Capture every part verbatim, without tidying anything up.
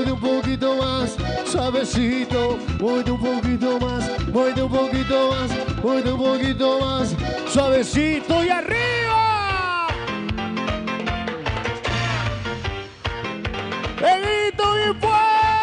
muerde un poquito más, suavecito, muerde un poquito más, muerde un poquito más, muerde un poquito más, suavecito y arriba. El grito bien fuerte.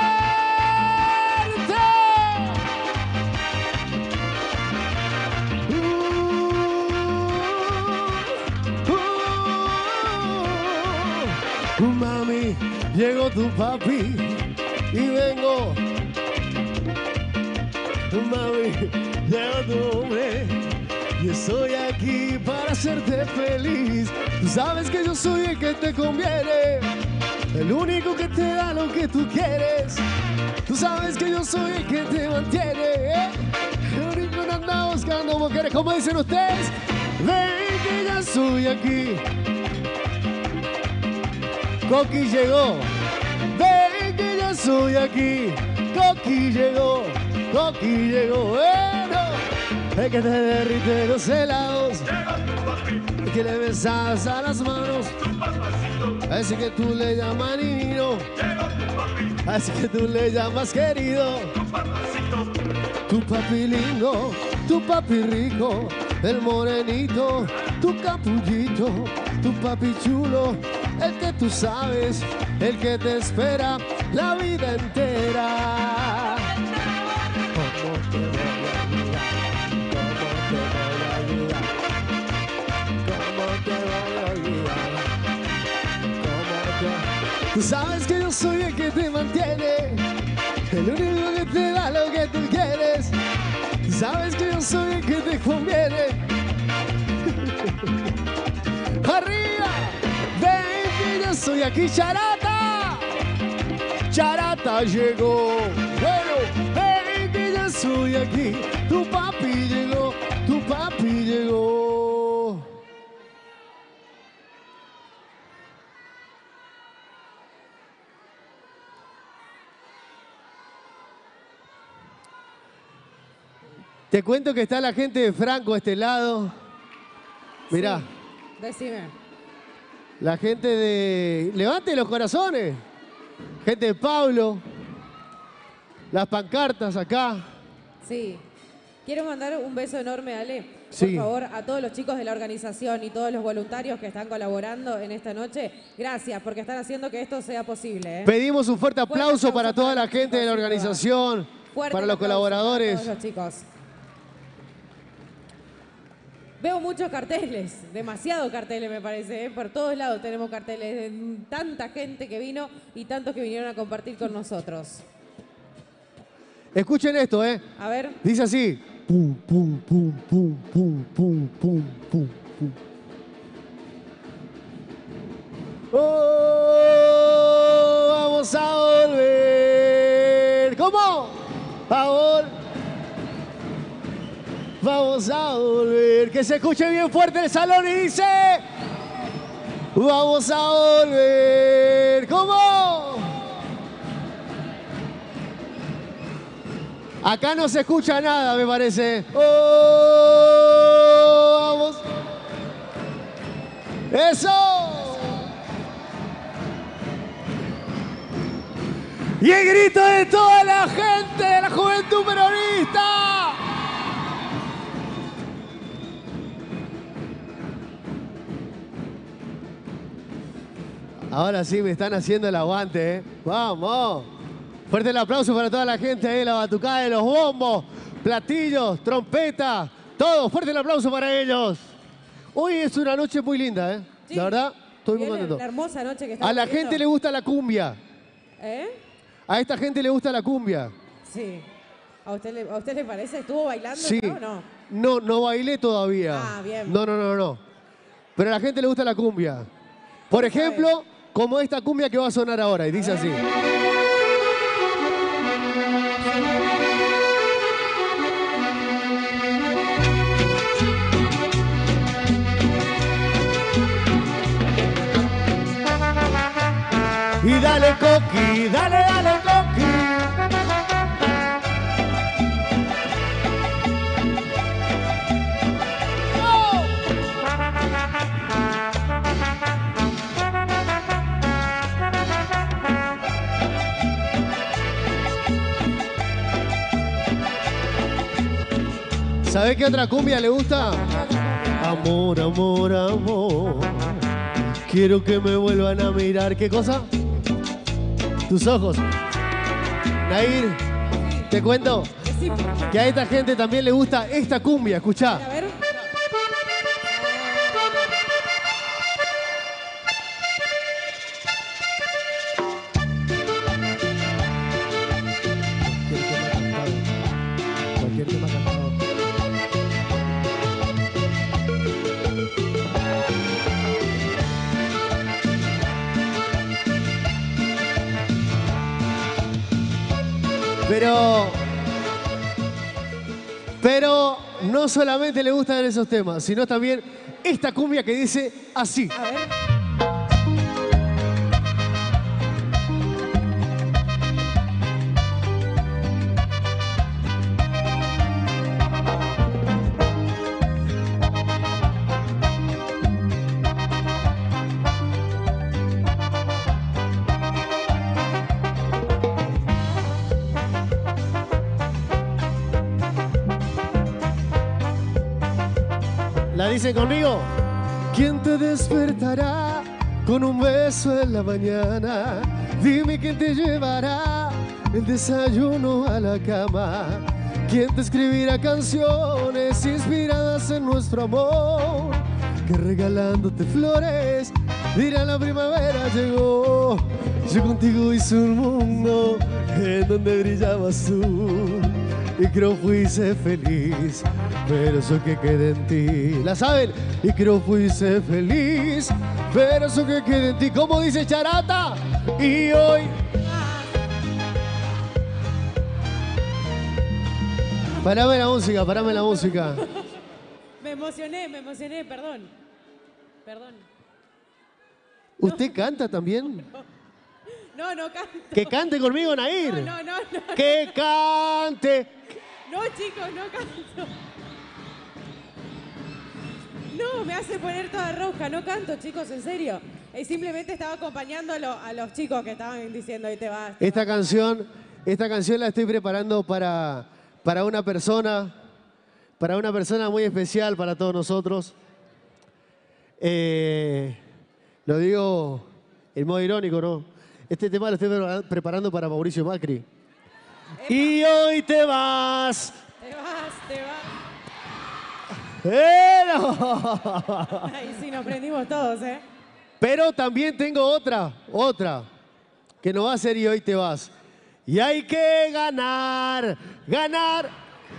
Uh, uh, uh, mami, llegó tu papi y vengo. Mami, llegó tu hombre y estoy aquí para hacerte feliz. Tú sabes que yo soy el que te conviene, el único que te da lo que tú quieres. Tú sabes que yo soy el que te mantiene, ¿eh? El único que anda buscando mujeres. ¿Cómo dicen ustedes? Ven que ya estoy aquí. Coqui llegó. Ven que ya estoy aquí. Coqui llegó. Coqui llegó. Bueno, el que te derrite los helados, el que le besas a las manos, así que tú le llamas niño, así que tú le llamas querido. Tu papi lindo, tu papi rico, el morenito, tu capullito, tu papi chulo, el que tú sabes, el que te espera la vida entera. ¿Cómo te voy a olvidar? ¿Cómo te voy a olvidar? ¿Cómo te voy a olvidar? Tú sabes que yo soy el que te mantiene, el único que te da lo que tú quieres. Tú sabes que yo soy el que te conviene. Arriba, ven que yo soy aquí, Charata. Charata llegó. Bueno, ven que yo soy aquí. Tu papi llegó, tu papi llegó. Te cuento que está la gente de Franco a este lado. Mirá. Sí, decime. La gente de... Levante los corazones. Gente de Pablo. Las pancartas acá. Sí. Quiero mandar un beso enorme, Ale, por Sí. favor, a todos los chicos de la organización y todos los voluntarios que están colaborando en esta noche. Gracias, porque están haciendo que esto sea posible, ¿eh? Pedimos un fuerte Fuerte aplauso, aplauso para toda para la los gente de la chicos, sin duda. organización, Fuerte para el los aplauso colaboradores. para todos los chicos. Veo muchos carteles, demasiados carteles me parece, ¿eh? Por todos lados tenemos carteles de tanta gente que vino y tantos que vinieron a compartir con nosotros. Escuchen esto, ¿eh? A ver. Dice así. Pum, pum, pum, pum, pum, pum, pum, pum, pum. Oh, vamos a volver. ¿Cómo? A volver. Vamos a volver. Que se escuche bien fuerte el salón y dice. Vamos a volver. ¿Cómo? Acá no se escucha nada, me parece. Oh, vamos. Eso. Y el grito de toda la gente de la Juventud Peronista. Ahora sí me están haciendo el aguante, ¿eh? Vamos. Fuerte el aplauso para toda la gente ahí, la batucada de los bombos, platillos, trompeta, todo. Fuerte el aplauso para ellos. Hoy es una noche muy linda, ¿eh? Sí. La verdad, estoy muy Bien, contento. la hermosa noche que estamos A la viviendo. gente le gusta la cumbia. ¿Eh? A esta gente le gusta la cumbia. Sí. ¿A usted le, a usted le parece? ¿Estuvo bailando Sí. ya o no? No, no bailé todavía. Ah, bien. No, no, no, no. Pero a la gente le gusta la cumbia. Por Vamos a ver. ejemplo, como esta cumbia que va a sonar ahora, y dice así. Y dale coqui, dale, dale coqui. ¡Oh! ¿Sabés qué otra cumbia le gusta? Amor, amor, amor. Quiero que me vuelvan a mirar. ¿Qué cosa? Tus ojos. Nair, te cuento que a esta gente también le gusta esta cumbia. Escuchá. A ver. Cualquier tema cantado. Pero, pero no solamente le gustan esos temas, sino también esta cumbia que dice así. A ver. ¿La dicen conmigo? ¿Quién te despertará con un beso en la mañana? Dime quién te llevará el desayuno a la cama. ¿Quién te escribirá canciones inspiradas en nuestro amor? Que regalándote flores dirá la primavera llegó. Yo contigo hice un mundo en donde brillabas tú. Y creo fuiste feliz, pero eso que queda en ti. ¿La saben? Y creo fuiste feliz, pero eso que queda en ti. ¿Cómo dice Charata? Y hoy... Parame la música, parame la música. Me emocioné, me emocioné, perdón. Perdón. ¿Usted no. canta también? No, no canto. Que cante conmigo, Nair. No, no, no. no que cante. No, chicos, no canto. No, me hace poner toda roja. No canto, chicos, en serio. Eh, simplemente estaba acompañando a, lo, a los chicos que estaban diciendo ahí te vas. Te esta vas. canción, esta canción la estoy preparando para, para una persona, para una persona muy especial para todos nosotros. Eh, lo digo en modo irónico, ¿no? Este tema lo estoy preparando para Mauricio Macri. Epa. Y hoy te vas. Te vas, te vas. Pero, Ahí sí nos prendimos todos, ¿eh? pero también tengo otra, otra, que no va a ser y hoy te vas. Y hay que ganar, ganar.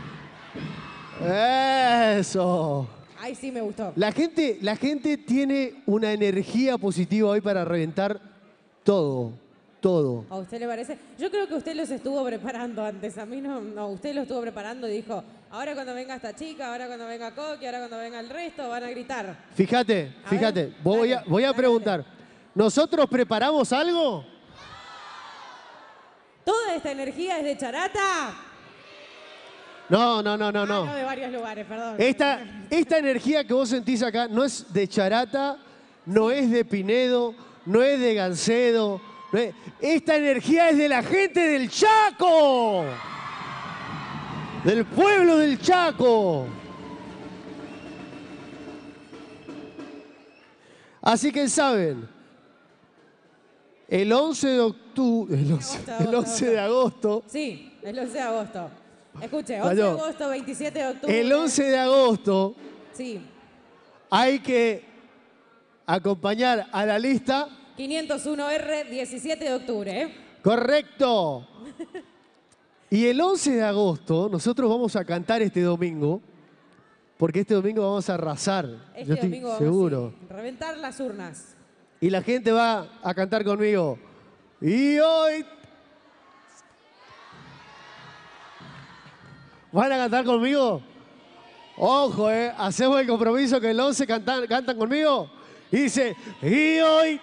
Eso. Ahí sí me gustó. La gente, la gente tiene una energía positiva hoy para reventar todo, todo. ¿A usted le parece? Yo creo que usted los estuvo preparando antes. A mí no, no, usted los estuvo preparando y dijo, ahora cuando venga esta chica, ahora cuando venga Coqui, ahora cuando venga el resto, van a gritar. Fíjate, A fíjate, ver, voy, dale, a, voy a dale, preguntar. ¿Nosotros preparamos algo? ¿Toda esta energía es de Charata? No, no, no, no, Ah, no. no, de varios lugares, perdón. Esta, esta energía que vos sentís acá no es de Charata, no es de Pinedo, no es de Gancedo. No es... Esta energía es de la gente del Chaco. Del pueblo del Chaco. Así que saben, el once de octubre, el once, el once de agosto. Sí, el once de agosto. Escuche, once Cayó. de agosto, veintisiete de octubre. El once de agosto Sí. hay que acompañar a la lista. quinientos uno R, diecisiete de octubre, ¿eh? Correcto. Y el once de agosto nosotros vamos a cantar este domingo, porque este domingo vamos a arrasar. Este Yo estoy domingo vamos, seguro. sí, reventar las urnas. Y la gente va a cantar conmigo. Y hoy... ¿Van a cantar conmigo? Ojo, eh. Hacemos el compromiso que el once cantan, cantan conmigo. Y dice, y hoy...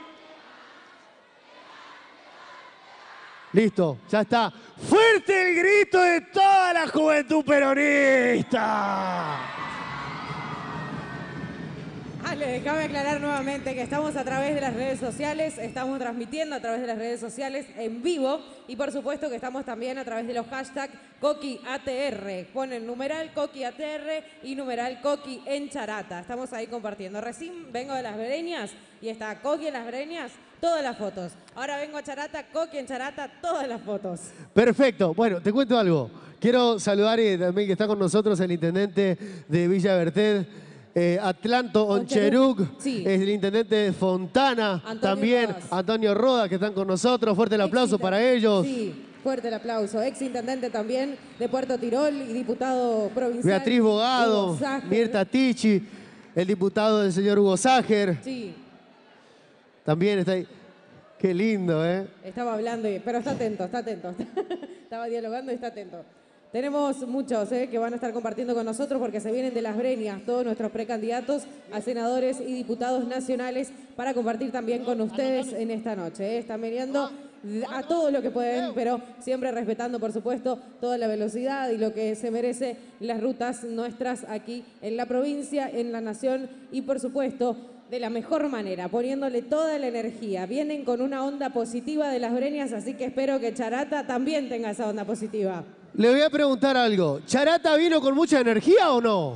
Listo, ya está. ¡Fuerte el grito de toda la juventud peronista! Ah, Ale, déjame aclarar nuevamente que estamos a través de las redes sociales, estamos transmitiendo a través de las redes sociales en vivo y por supuesto que estamos también a través de los hashtags CoquiATR. Ponen numeral CoquiATR y numeral Coqui en Charata. Estamos ahí compartiendo. Recién vengo de Las Breñas y está Coqui en Las Breñas, todas las fotos. Ahora vengo a Charata, Coqui en Charata, todas las fotos. Perfecto. Bueno, te cuento algo. Quiero saludar y también que está con nosotros el intendente de Villa Bertel, eh, Atlanto Oncheruc, sí. Es el intendente de Fontana, Antonio también Rodas. Antonio Rodas, que están con nosotros. Fuerte el aplauso Ex para ellos. Sí, fuerte el aplauso. Ex intendente también de Puerto Tirol y diputado provincial. Beatriz Bogado, Hugo Ságer. Mirta Tichi, el diputado del señor Hugo Ságer. Sí. También está ahí. Qué lindo, ¿eh? Estaba hablando, y- pero está atento, está atento. Estaba dialogando y está atento. Tenemos muchos eh, que van a estar compartiendo con nosotros porque se vienen de Las Breñas todos nuestros precandidatos a senadores y diputados nacionales para compartir también con ustedes en esta noche. eh. Están viniendo a todo lo que pueden, pero siempre respetando, por supuesto, toda la velocidad y lo que se merece las rutas nuestras aquí en la provincia, en la nación y, por supuesto, de la mejor manera, poniéndole toda la energía. Vienen con una onda positiva de Las Breñas, así que espero que Charata también tenga esa onda positiva. Le voy a preguntar algo. ¿Charata vino con mucha energía o no?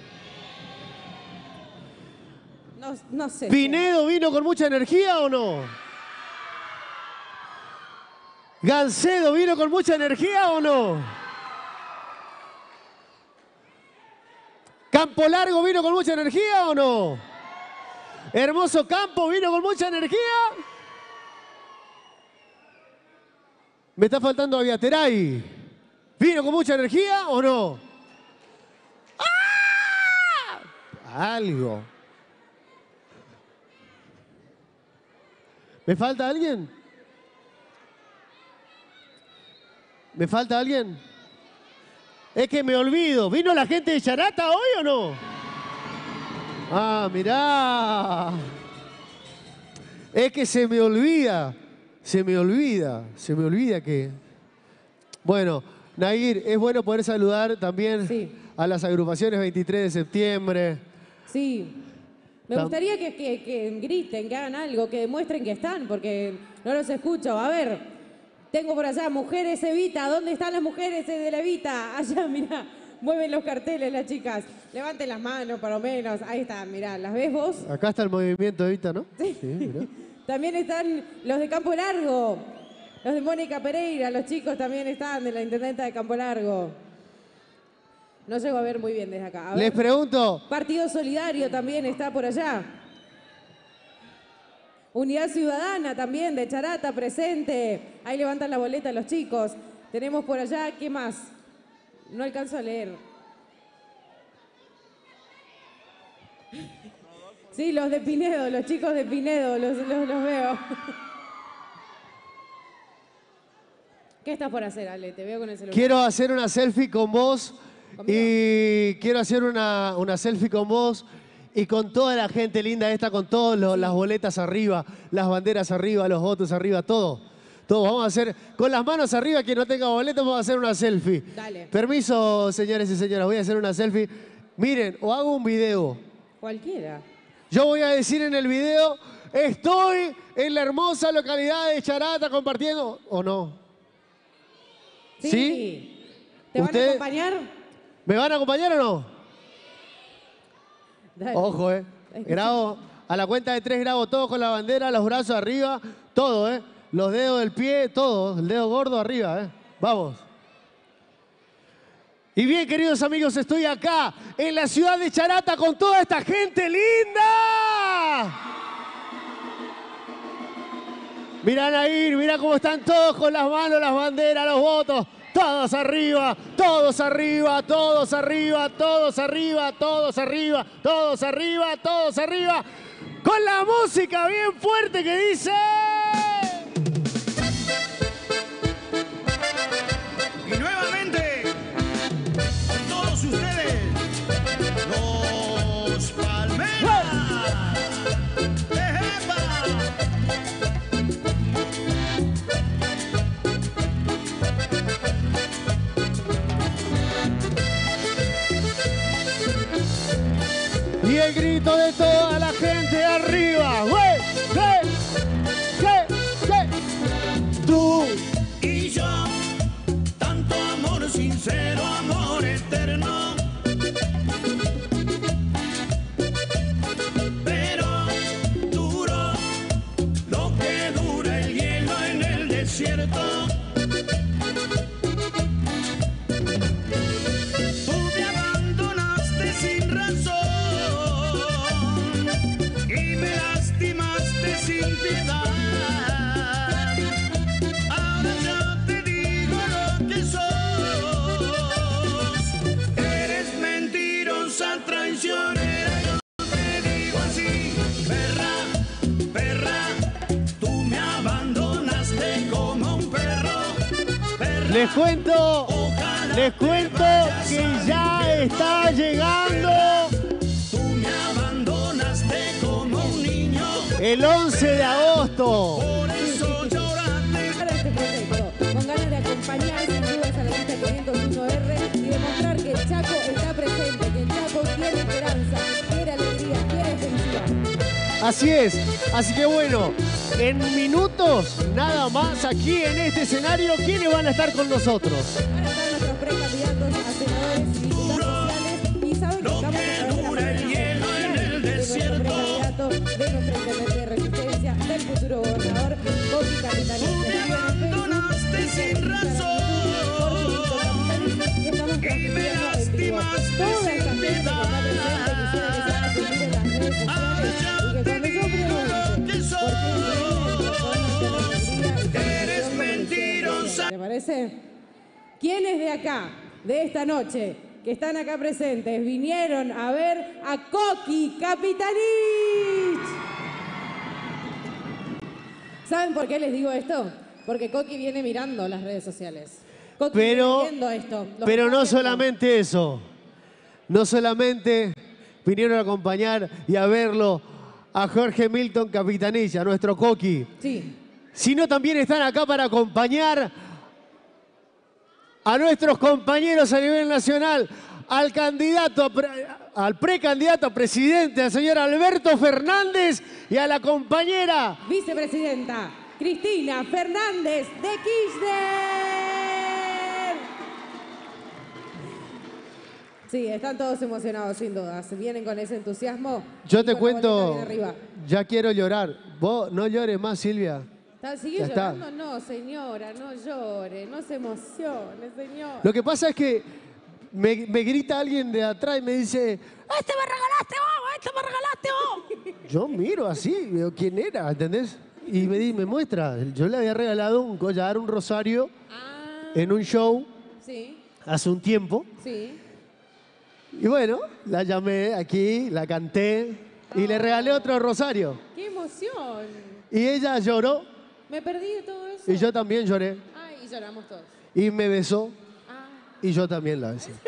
No, no sé. ¿Pinedo vino con mucha energía o no? ¿Gancedo vino con mucha energía o no? ¿Campo Largo vino con mucha energía o no? ¿Hermoso Campo vino con mucha energía? Me está faltando Aviateray. ¿Vino con mucha energía o no? ¡Ah! Algo. ¿Me falta alguien? ¿Me falta alguien? Es que me olvido. ¿Vino la gente de Charata hoy o no? Ah, mirá. Es que se me olvida. Se me olvida. Se me olvida que... Bueno, Nair, es bueno poder saludar también Sí. a las agrupaciones veintitrés de septiembre. Sí. Me Tam- gustaría que, que- que griten, que hagan algo, que demuestren que están, porque no los escucho. A ver, tengo por allá Mujeres Evita. ¿Dónde están las mujeres de la Evita? Allá, mirá, mueven los carteles las chicas. Levanten las manos, por lo menos. Ahí están, mirá, ¿las ves vos? Acá está el movimiento Evita, ¿no? Sí. Mirá. También están los de Campo Largo, los de Mónica Pereira, los chicos también están de la intendenta de Campo Largo. No llego a ver muy bien desde acá. A Les ver. pregunto, Partido Solidario también está por allá. Unidad Ciudadana también de Charata presente. Ahí levantan la boleta los chicos. Tenemos por allá, ¿qué más? No alcanzo a leer. Sí, los de Pinedo, los chicos de Pinedo, los, los, los veo. ¿Qué estás por hacer, Ale? Te veo con el celular. quiero hacer una selfie con vos ¿Conmigo? y quiero hacer una, una selfie con vos y con toda la gente linda esta, con todas las boletas arriba, las banderas arriba, los votos arriba, todo. Todo. Vamos a hacer con las manos arriba, quien no tenga boletas, vamos a hacer una selfie. Dale. Permiso, señores y señoras, voy a hacer una selfie. Miren, o hago un video. Cualquiera. Yo voy a decir en el video, estoy en la hermosa localidad de Charata compartiendo, ¿o no? Sí. ¿Sí? ¿Te van ¿Usted- a acompañar? ¿Me van a acompañar o no? Dale. Ojo, ¿eh? Grabo, a la cuenta de tres grabo todo con la bandera, los brazos arriba, todo, ¿eh? Los dedos del pie, todo, el dedo gordo arriba, ¿eh? Vamos. Y bien, queridos amigos, estoy acá en la ciudad de Charata con toda esta gente linda. Mirá Nair, mirá cómo están todos con las manos, las banderas, los votos. Todos arriba, todos arriba, todos arriba, todos arriba, todos arriba, todos arriba, todos arriba. Con la música bien fuerte que dice... Y nuevamente, con todos ustedes, los Palmeras. ¡Ejepa! Y el grito de toda la gente arriba. ¡Wey! ¡Wey! ¡Wey! ¡Wey! Tú y yo, tanto amor sincero, amor eterno. Pero duro lo que dura el hielo en el desierto. Tú me abandonaste sin razón y me lastimaste sin piedad. Ahora yo te digo lo que sos. Eres mentirosa, traicionera. Yo te digo así, perra, perra. Tú me abandonaste como un perro. Perra, les cuento, ojalá les cuento que ya está llegando tú me abandonaste como un niño. el once de agosto. Por eso lloraste. Para este proyecto, con ganas de acompañar sin dudas a la lista quinientos uno R y demostrar que el Chaco está presente, que el Chaco quiere esperanza, quiere alegría, quiere felicidad. Así es, así que bueno, en minutos nada más aquí en este escenario, ¿quiénes van a estar con nosotros? Van a estar nuestros precandidatos a senadores y diputados sociales y saben que estamos a través de las redes sociales de nuestro precandidato, de nuestro intendente de Resistencia, del futuro gobernador, Coqui Capitanich. Me abandonaste sin razón Y estamos transmitiendo en vivo. Toda esta gente que está presente quisiera que se haga sentir en las redes sociales y que cuando yo pregunte por qué vienen, con alegría y con Eres emoción, mentirosa. ¿te parece? ¿Quiénes de acá, de esta noche, que están acá presentes, vinieron a ver a Coqui Capitanich? ¿Saben por qué les digo esto? Porque Coqui viene mirando las redes sociales. Coqui Pero, viene viendo esto. Los pero no mensajes. solamente eso, no solamente vinieron a acompañar y a verlo a Jorge Milton Capitanich, a nuestro Coqui, Sí. sino también están acá para acompañar a nuestros compañeros a nivel nacional, al candidato, a pre- al precandidato a presidente, al señor Alberto Fernández, y a la compañera Vicepresidenta Cristina Fernández de Kirchner. Sí, están todos emocionados, sin dudas. Vienen con ese entusiasmo. Yo y te con la boleta cuento, bien arriba. ya quiero llorar. Vos no llores más, Silvia. ¿Está- ¿Sigue Ya está. llorando? No, señora, no llore, no se emocione, señor. Lo que pasa es que me, me grita alguien de atrás y me dice, ¡este me regalaste vos! ¡Este me regalaste vos! Yo miro así, veo quién era, ¿entendés? Y me, di- me muestra, yo le había regalado un collar, un rosario, Ah, en un show sí, hace un tiempo. sí. Y bueno, la llamé aquí, la canté y le regalé otro rosario. ¡Qué emoción! Y ella lloró Me perdí de todo eso. y yo también lloré. Ay, y lloramos todos. Y me besó Ah, y yo también la besé.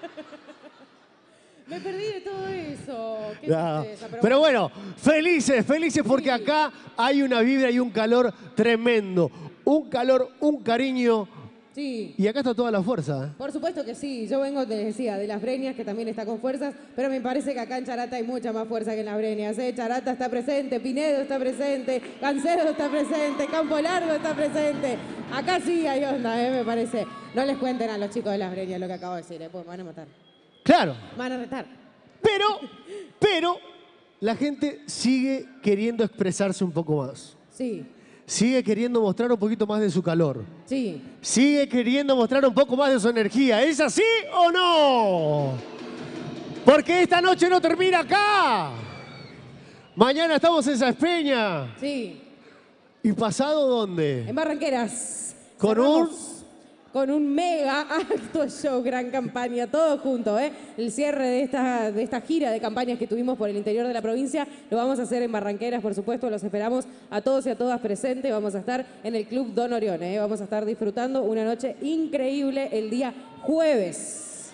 me perdí de todo eso. Qué Ya. tristeza, Pero bueno, felices, felices porque Sí. acá hay una vibra y un calor tremendo. Un calor, un cariño. Sí. Y acá está toda la fuerza. ¿eh? Por supuesto que sí, yo vengo, te decía, de las Breñas, que también está con fuerzas, pero me parece que acá en Charata hay mucha más fuerza que en las Breñas. ¿eh? Charata está presente, Pinedo está presente, Cancedo está presente, Campo Largo está presente. Acá sí hay onda, ¿eh? me parece. No les cuenten a los chicos de las Breñas lo que acabo de decir, ¿eh? pues me van a matar. Claro. Me van a retar. Pero, pero, la gente sigue queriendo expresarse un poco más. Sí, Sigue queriendo mostrar un poquito más de su calor. sí. Sigue queriendo mostrar un poco más de su energía. ¿Es así o no? Porque esta noche no termina acá. Mañana estamos en Saspeña. Sí, ¿Y pasado dónde? en Barranqueras. Con Cerramos con un mega acto show, gran campaña, todo junto, ¿eh? El cierre de esta, de esta gira de campañas que tuvimos por el interior de la provincia lo vamos a hacer en Barranqueras, por supuesto, los esperamos a todos y a todas presentes, vamos a estar en el Club Don Orión, ¿eh? Vamos a estar disfrutando una noche increíble el día jueves.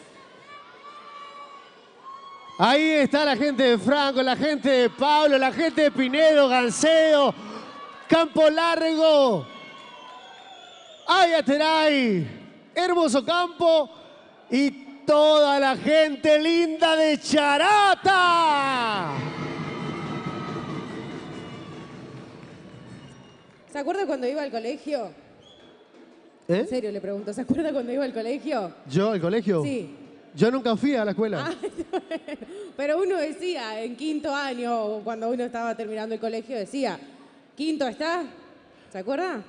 Ahí está la gente de Franco, la gente de Pablo, la gente de Pinedo, Gancedo, Campo Largo, Ayateray, hermoso campo y toda la gente linda de Charata. ¿Se acuerda cuando iba al colegio? ¿Eh? En serio le pregunto, ¿se acuerda cuando iba al colegio? ¿Yo al colegio? Sí. Yo nunca fui a la escuela. Ah, pero uno decía, en quinto año, o cuando uno estaba terminando el colegio, decía, ¿quinto está? ¿Se acuerda?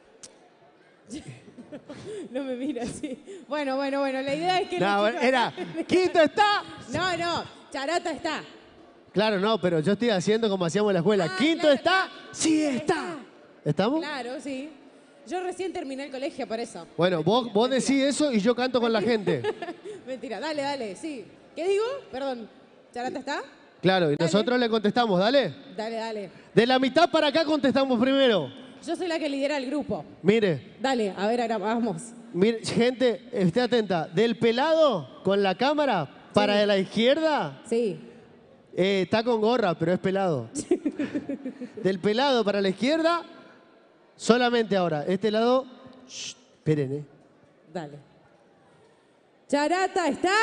No me mira así. Bueno, bueno, bueno, la idea es que... No, los chicos- era, ¿quinto está? No, no, Charata está. Claro, no, pero yo estoy haciendo como hacíamos en la escuela. Ah, ¿Quinto claro, está? claro. Sí está. ¿Estamos? Claro, sí. Yo recién terminé el colegio, por eso. Bueno, vos, Mentira, vos mentira. decís eso y yo canto con la gente. Mentira, dale, dale, sí. ¿Qué digo? Perdón, ¿Charata está? Claro, y Dale. nosotros le contestamos, dale. Dale, dale. De la mitad para acá contestamos primero. Yo soy la que lidera el grupo. Mire, Dale, a ver, ahora vamos. mire, gente, esté atenta. Del pelado con la cámara para Sí. la izquierda, Sí. eh, está con gorra, pero es pelado. Del pelado para la izquierda, solamente ahora. Este lado, shh, esperen, eh. Dale. ¿Charata está?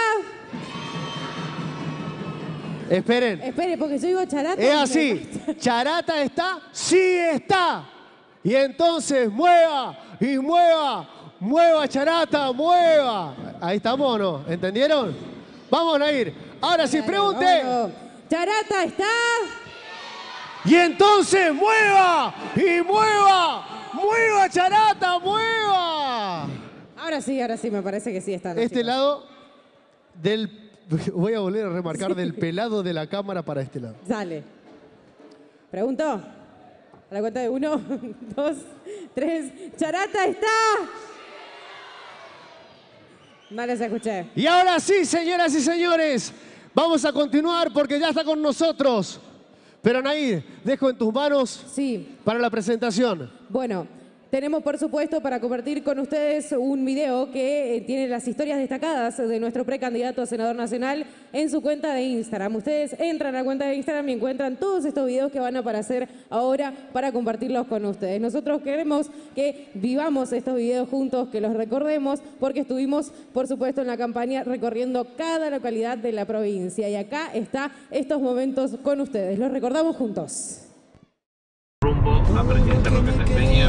Esperen. Espere, porque yo digo Charata. Es y me así. cuesta. ¿Charata está? Sí está. Y entonces mueva y mueva, mueva Charata, mueva. Ahí estamos o no, ¿entendieron? Vamos a ir. Ahora sí, Dale, pregunte. vámonos. ¿Charata está? Y entonces mueva y mueva, mueva Charata, mueva. Ahora sí, ahora sí, me parece que sí están. los Este chicos. lado del... Voy a volver a remarcar del pelado de la cámara para este lado. Dale. ¿Pregunto? A la cuenta de uno, dos, tres. ¿Charata está? No les escuché. Y ahora sí, señoras y señores, vamos a continuar porque ya está con nosotros. Pero Nair, dejo en tus manos Sí. para la presentación. Bueno, tenemos por supuesto para compartir con ustedes un video que eh, tiene las historias destacadas de nuestro precandidato a senador nacional en su cuenta de Instagram. Ustedes entran a la cuenta de Instagram y encuentran todos estos videos que van a aparecer ahora para compartirlos con ustedes. Nosotros queremos que vivamos estos videos juntos, que los recordemos, porque estuvimos, por supuesto, en la campaña recorriendo cada localidad de la provincia. Y acá está estos momentos con ustedes. Los recordamos juntos. Rumbo a presidente López Espeña.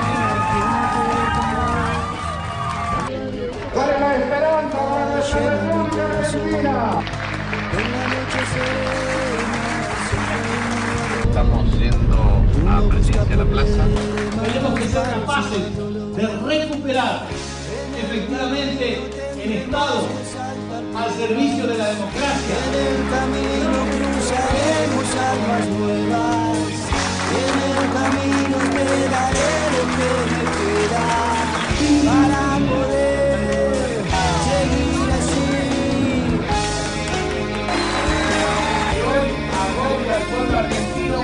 Para la esperanza, para nuestra República Argentina. Estamos yendo a presidencia de la plaza. Tenemos que ser capaces de recuperar efectivamente el Estado al servicio de la democracia. En el camino cruzaremos almas nuevas. En el camino te daré lo que me queda para poder seguir así. Y hoy agobia al pueblo argentino.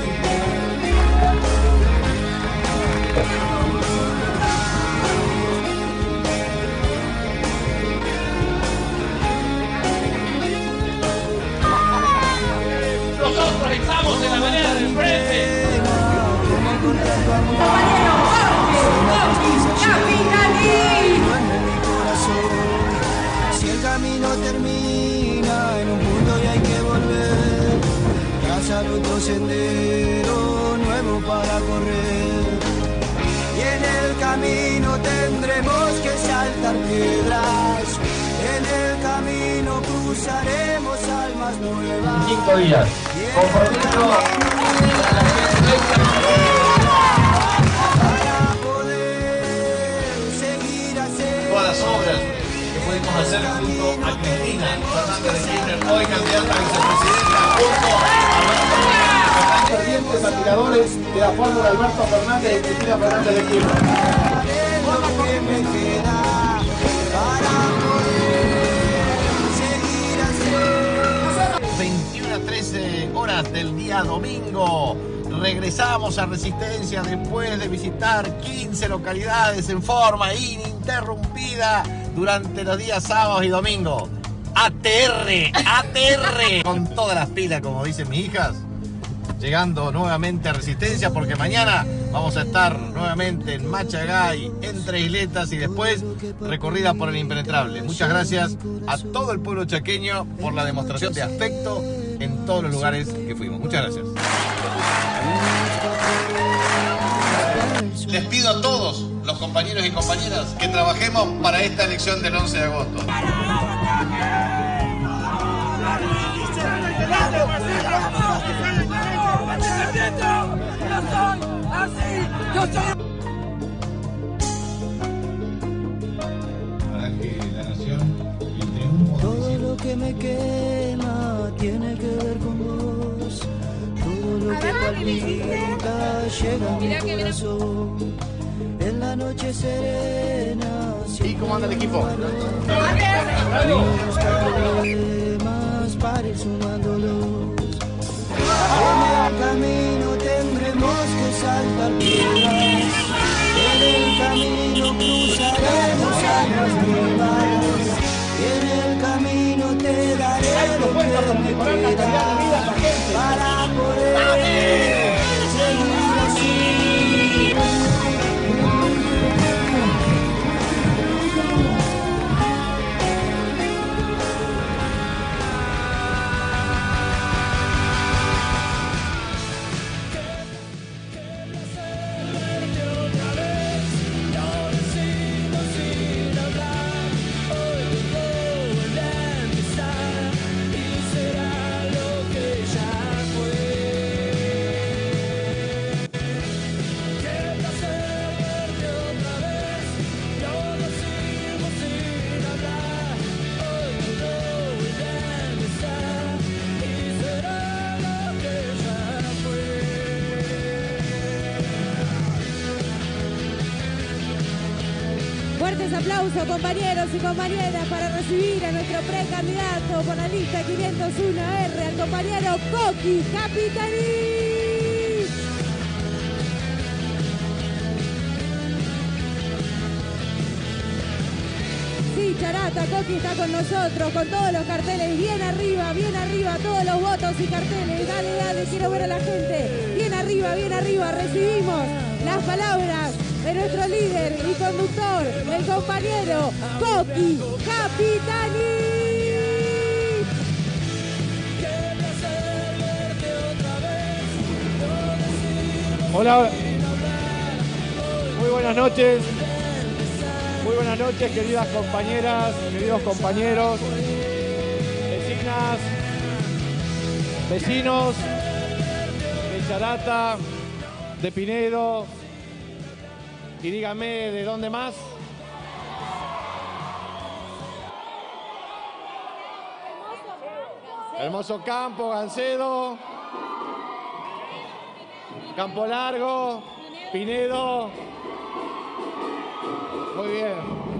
Nosotros estamos en la vereda del frente. Si el camino termina en un punto y hay que volver, trazar otro sendero nuevo para correr. Y en el camino tendremos que saltar piedras. En el camino cruzaremos almas nuevas. Cinco días. Compromiso. Para poder seguir haciendo. Todas las obras que pudimos hacer junto a Cristina Fernández de Kirchner, hoy candidata a vicepresidenta, junto a Fervientes admiradores de la fórmula de Alberto Fernández y Cristina Fernández de Kirchner. Lo que me queda para poder seguir haciendo. veintiuna a trece horas del día domingo. Regresamos a Resistencia después de visitar quince localidades en forma ininterrumpida durante los días sábados y domingos. A T R, A T R, con todas las pilas, como dicen mis hijas. llegando nuevamente a Resistencia, porque mañana vamos a estar nuevamente en Machagay, entre isletas y después recorrida por el Impenetrable. Muchas gracias a todo el pueblo chaqueño por la demostración de afecto en todos los lugares que fuimos. Muchas gracias. Les pido a todos los compañeros y compañeras que trabajemos para esta elección del once de agosto. Para que la nación y el triunfo. Todo lo que me quema tiene que ver con vos. Todo lo que palpita llega a mi corazón. En la noche serena. ¿Y cómo anda el equipo? Problemas para ir sumándolos. En el camino tendremos que saltar piedras. En el camino cruzaremos aguas nuevas. En el camino te daré lo que me queda para poder seguir así. Fuertes aplausos, compañeros y compañeras, para recibir a nuestro precandidato por la lista quinientos uno R, al compañero Coqui Capitani. Sí, Charata, Coqui está con nosotros, con todos los carteles, bien arriba, bien arriba, todos los votos y carteles. Dale, dale, quiero ver a la gente. Bien arriba, bien arriba, recibimos las palabras de nuestro líder y conductor, el compañero Coqui Capitani. Hola, muy buenas noches, muy buenas noches, queridas compañeras, queridos compañeros, vecinas, vecinos de Charata, de Pinedo. Y dígame, ¿de dónde más? Hermoso Campo, Gancedo, Campo Largo, Pinedo. Muy bien.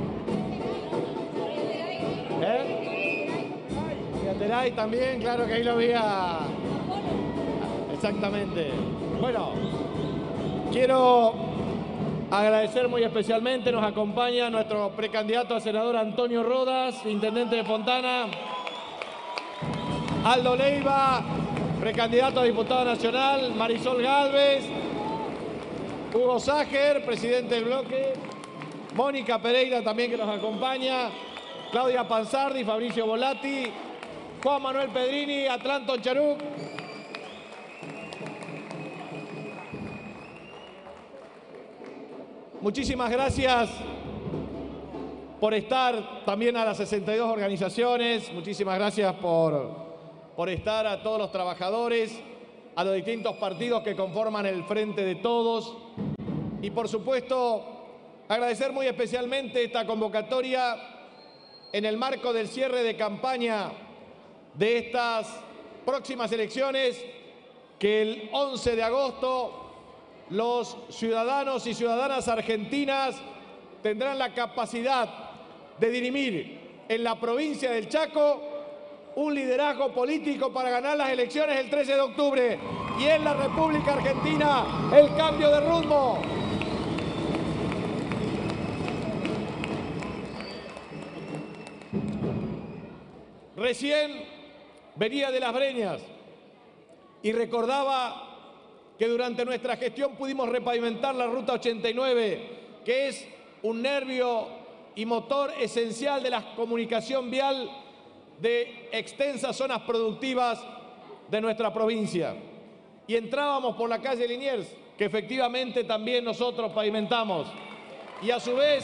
¿Eh? Y Ateray también, claro que ahí lo vi a... Exactamente. Bueno, quiero agradecer muy especialmente, nos acompaña nuestro precandidato a senador Antonio Rodas, intendente de Fontana, Aldo Leiva, precandidato a diputado nacional, Marisol Gálvez, Hugo Ságer, presidente del bloque, Mónica Pereira también que nos acompaña, Claudia Panzardi, Fabricio Volati, Juan Manuel Pedrini, Atlanto Charuc. Muchísimas gracias por estar también a las sesenta y dos organizaciones. Muchísimas gracias por, por estar a todos los trabajadores, a los distintos partidos que conforman el Frente de Todos. Y por supuesto, agradecer muy especialmente esta convocatoria en el marco del cierre de campaña de estas próximas elecciones, que el once de agosto los ciudadanos y ciudadanas argentinas tendrán la capacidad de dirimir en la provincia del Chaco un liderazgo político para ganar las elecciones el trece de octubre y en la República Argentina el cambio de rumbo. Recién venía de Las Breñas y recordaba que durante nuestra gestión pudimos repavimentar la Ruta ochenta y nueve, que es un nervio y motor esencial de la comunicación vial de extensas zonas productivas de nuestra provincia. Y entrábamos por la calle Liniers, que efectivamente también nosotros pavimentamos. Y a su vez,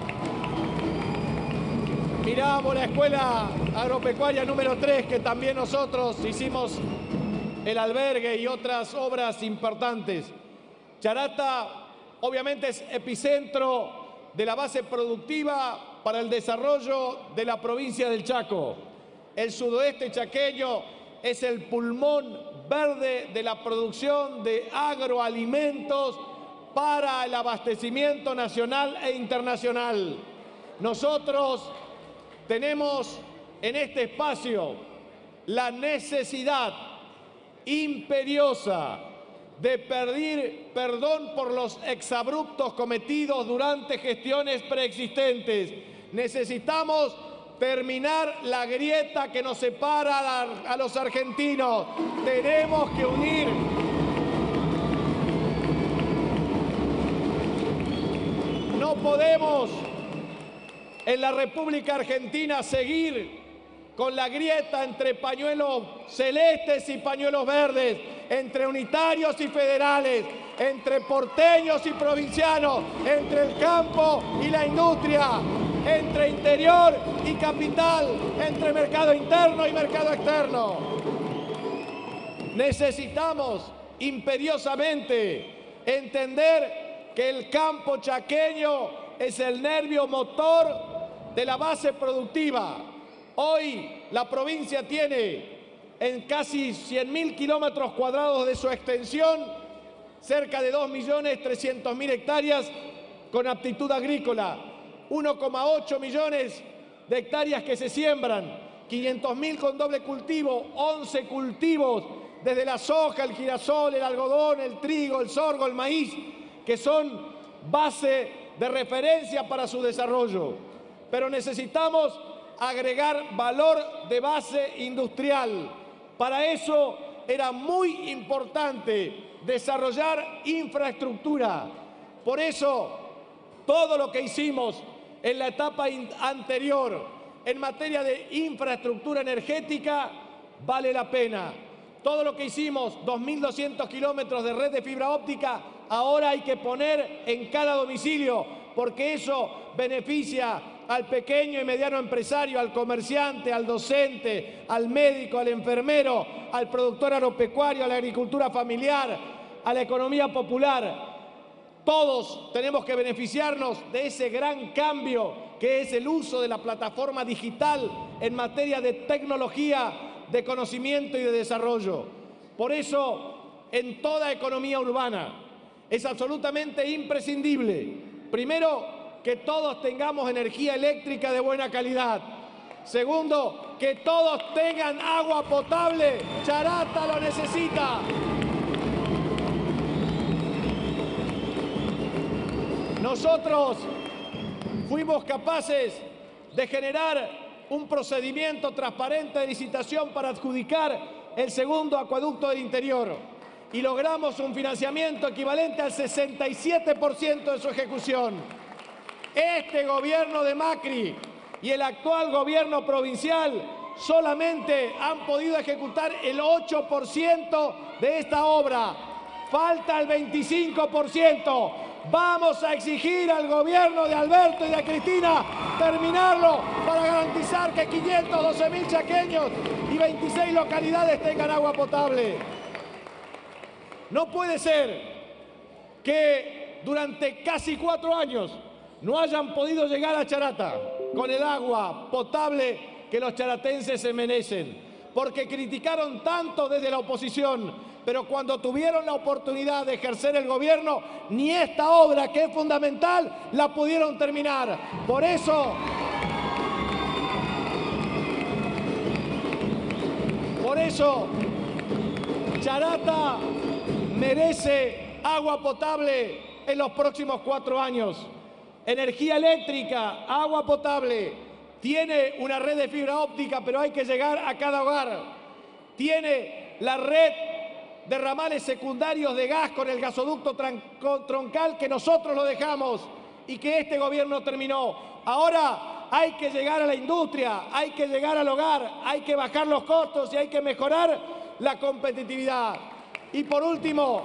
mirábamos la escuela agropecuaria número tres, que también nosotros hicimos el albergue y otras obras importantes. Charata, obviamente, es epicentro de la base productiva para el desarrollo de la provincia del Chaco. El sudoeste chaqueño es el pulmón verde de la producción de agroalimentos para el abastecimiento nacional e internacional. Nosotros tenemos en este espacio la necesidad imperiosa de pedir perdón por los exabruptos cometidos durante gestiones preexistentes. Necesitamos terminar la grieta que nos separa a, a los argentinos. Tenemos que unir. No podemos en la República Argentina seguir con la grieta entre pañuelos celestes y pañuelos verdes, entre unitarios y federales, entre porteños y provincianos, entre el campo y la industria, entre interior y capital, entre mercado interno y mercado externo. Necesitamos imperiosamente entender que el campo chaqueño es el nervio motor de la base productiva. Hoy la provincia tiene en casi cien mil kilómetros cuadrados de su extensión cerca de dos millones trescientas mil hectáreas con aptitud agrícola, uno coma ocho millones de hectáreas que se siembran, quinientos mil con doble cultivo, once cultivos, desde la soja, el girasol, el algodón, el trigo, el sorgo, el maíz, que son base de referencia para su desarrollo. Pero necesitamos agregar valor de base industrial. Para eso era muy importante desarrollar infraestructura. Por eso, todo lo que hicimos en la etapa anterior en materia de infraestructura energética vale la pena. Todo lo que hicimos, dos mil doscientos kilómetros de red de fibra óptica, ahora hay que poner en cada domicilio, porque eso beneficia al pequeño y mediano empresario, al comerciante, al docente, al médico, al enfermero, al productor agropecuario, a la agricultura familiar, a la economía popular. Todos tenemos que beneficiarnos de ese gran cambio que es el uso de la plataforma digital en materia de tecnología, de conocimiento y de desarrollo. Por eso, en toda economía urbana es absolutamente imprescindible, primero, que todos tengamos energía eléctrica de buena calidad. Segundo, que todos tengan agua potable. Charata lo necesita. Nosotros fuimos capaces de generar un procedimiento transparente de licitación para adjudicar el segundo acueducto del interior y logramos un financiamiento equivalente al sesenta y siete por ciento de su ejecución. Este gobierno de Macri y el actual gobierno provincial solamente han podido ejecutar el ocho por ciento de esta obra. Falta el veinticinco por ciento. Vamos a exigir al gobierno de Alberto y de Cristina terminarlo para garantizar que quinientos doce mil chaqueños y veintiséis localidades tengan agua potable. No puede ser que durante casi cuatro años no hayan podido llegar a Charata con el agua potable que los charatenses se merecen, porque criticaron tanto desde la oposición, pero cuando tuvieron la oportunidad de ejercer el gobierno, ni esta obra, que es fundamental, la pudieron terminar. Por eso, por eso, Charata merece agua potable en los próximos cuatro años. Energía eléctrica, agua potable, tiene una red de fibra óptica, pero hay que llegar a cada hogar. Tiene la red de ramales secundarios de gas con el gasoducto troncal que nosotros lo dejamos y que este gobierno terminó. Ahora hay que llegar a la industria, hay que llegar al hogar, hay que bajar los costos y hay que mejorar la competitividad. Y por último,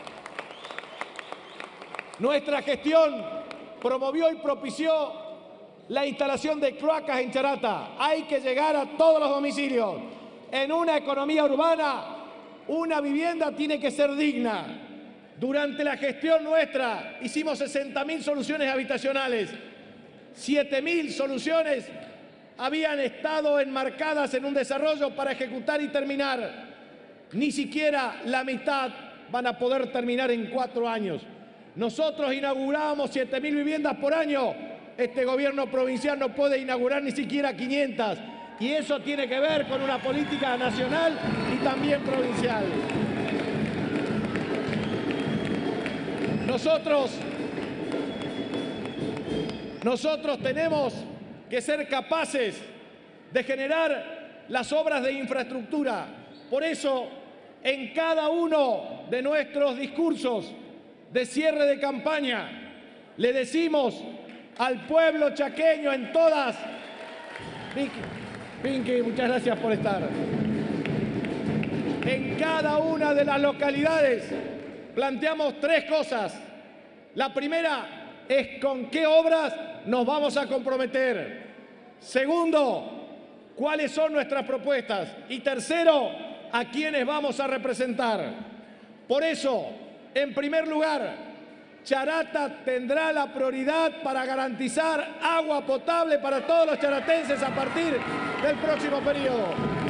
nuestra gestión promovió y propició la instalación de cloacas en Charata. Hay que llegar a todos los domicilios. En una economía urbana, una vivienda tiene que ser digna. Durante la gestión nuestra hicimos sesenta mil soluciones habitacionales. siete mil soluciones habían estado enmarcadas en un desarrollo para ejecutar y terminar. Ni siquiera la mitad van a poder terminar en cuatro años. Nosotros inaugurábamos siete mil viviendas por año. Este gobierno provincial no puede inaugurar ni siquiera quinientas. Y eso tiene que ver con una política nacional y también provincial. Nosotros, nosotros tenemos que ser capaces de generar las obras de infraestructura. Por eso, en cada uno de nuestros discursos de cierre de campaña, le decimos al pueblo chaqueño en todas... Pinky, Pinky, muchas gracias por estar. En cada una de las localidades planteamos tres cosas. La primera es con qué obras nos vamos a comprometer. Segundo, cuáles son nuestras propuestas. Y tercero, a quiénes vamos a representar. Por eso, en primer lugar, Charata tendrá la prioridad para garantizar agua potable para todos los charatenses a partir del próximo periodo.